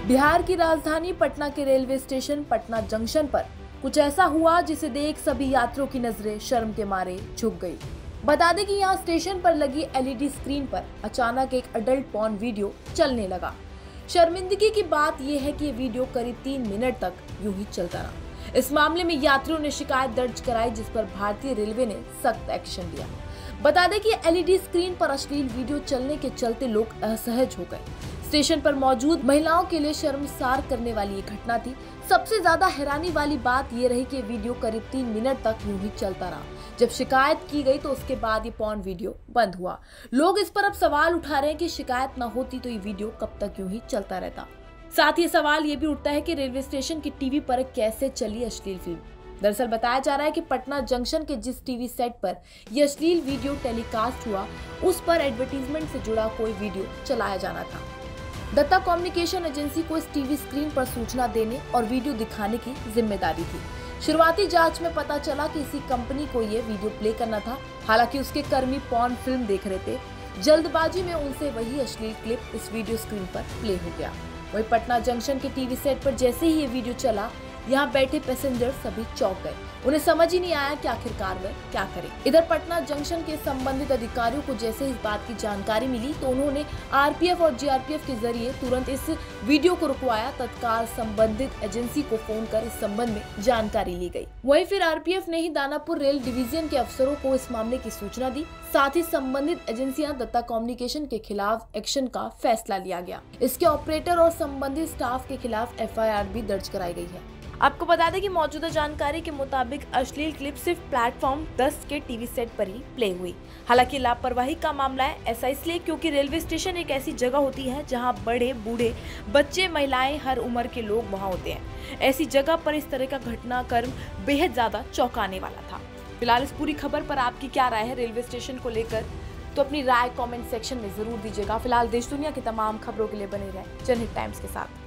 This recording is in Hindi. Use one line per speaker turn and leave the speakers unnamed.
बिहार की राजधानी पटना के रेलवे स्टेशन पटना जंक्शन पर कुछ ऐसा हुआ जिसे देख सभी यात्रियों की नजरें शर्म के मारे झुक गई। बता दें कि यहाँ स्टेशन पर लगी एलईडी स्क्रीन पर अचानक एक अडल्ट पॉर्न वीडियो चलने लगा। शर्मिंदगी की बात यह है कि ये वीडियो करीब 3 मिनट तक यूं ही चलता रहा। इस मामले में यात्रियों ने शिकायत दर्ज कराई, जिस पर भारतीय रेलवे ने सख्त एक्शन लिया। बता दें कि एलईडी स्क्रीन पर अश्लील वीडियो चलने के चलते लोग असहज हो गए। स्टेशन पर मौजूद महिलाओं के लिए शर्मसार करने वाली ये घटना थी। सबसे ज्यादा हैरानी वाली बात ये रही कि वीडियो करीब 3 मिनट तक यूं ही चलता रहा। जब शिकायत की गई तो उसके बाद ये पॉर्न वीडियो बंद हुआ। लोग इस पर अब सवाल उठा रहे हैं कि शिकायत न होती तो ये वीडियो कब तक यूं ही चलता रहता। साथ ही सवाल ये भी उठता है कि रेलवे स्टेशन की टीवी पर कैसे चली अश्लील फिल्म। दरअसल बताया जा रहा है कि पटना जंक्शन के जिस टीवी सेट पर यह अश्लील वीडियो टेलीकास्ट हुआ, उस पर एडवर्टीजमेंट से जुड़ा कोई वीडियो चलाया जाना था। दत्ता कम्युनिकेशन एजेंसी को इस टीवी स्क्रीन पर सूचना देने और वीडियो दिखाने की जिम्मेदारी थी। शुरुआती जांच में पता चला कि इसी कंपनी को ये वीडियो प्ले करना था। हालांकि उसके कर्मी पॉर्न फिल्म देख रहे थे। जल्दबाजी में उनसे वही अश्लील क्लिप इस वीडियो स्क्रीन पर प्ले हो गया। वही पटना जंक्शन के टीवी सेट पर जैसे ही ये वीडियो चला, यहाँ बैठे पैसेंजर सभी चौंक गए। उन्हें समझ ही नहीं आया कि आखिरकार वे क्या करें। इधर पटना जंक्शन के संबंधित अधिकारियों को जैसे इस बात की जानकारी मिली तो उन्होंने आरपीएफ और जीआरपीएफ के जरिए तुरंत इस वीडियो को रुकवाया। तत्काल संबंधित एजेंसी को फोन कर इस संबंध में जानकारी ली गई। वहीं फिर आरपीएफ ने ही दानापुर रेल डिवीजन के अफसरों को इस मामले की सूचना दी। साथ ही संबंधित एजेंसियां दत्ता कम्युनिकेशन के खिलाफ एक्शन का फैसला लिया गया। इसके ऑपरेटर और संबंधित स्टाफ के खिलाफ एफआईआर भी दर्ज कराई गई है। आपको बता दें कि मौजूदा जानकारी के मुताबिक अश्लील क्लिप सिर्फ प्लेटफॉर्म 10 के टीवी सेट पर ही प्ले हुई। हालांकि लापरवाही का मामला है। ऐसा इसलिए क्योंकि रेलवे स्टेशन एक ऐसी जगह होती है जहां बड़े बूढ़े बच्चे महिलाएं हर उम्र के लोग वहां होते हैं। ऐसी जगह पर इस तरह का घटनाक्रम बेहद ज्यादा चौंकाने वाला था। फिलहाल इस पूरी खबर पर आपकी क्या राय है रेलवे स्टेशन को लेकर, तो अपनी राय कमेंट सेक्शन में जरूर दीजिएगा। फिलहाल देश दुनिया की तमाम खबरों के लिए बने रहें जनहित टाइम्स के साथ।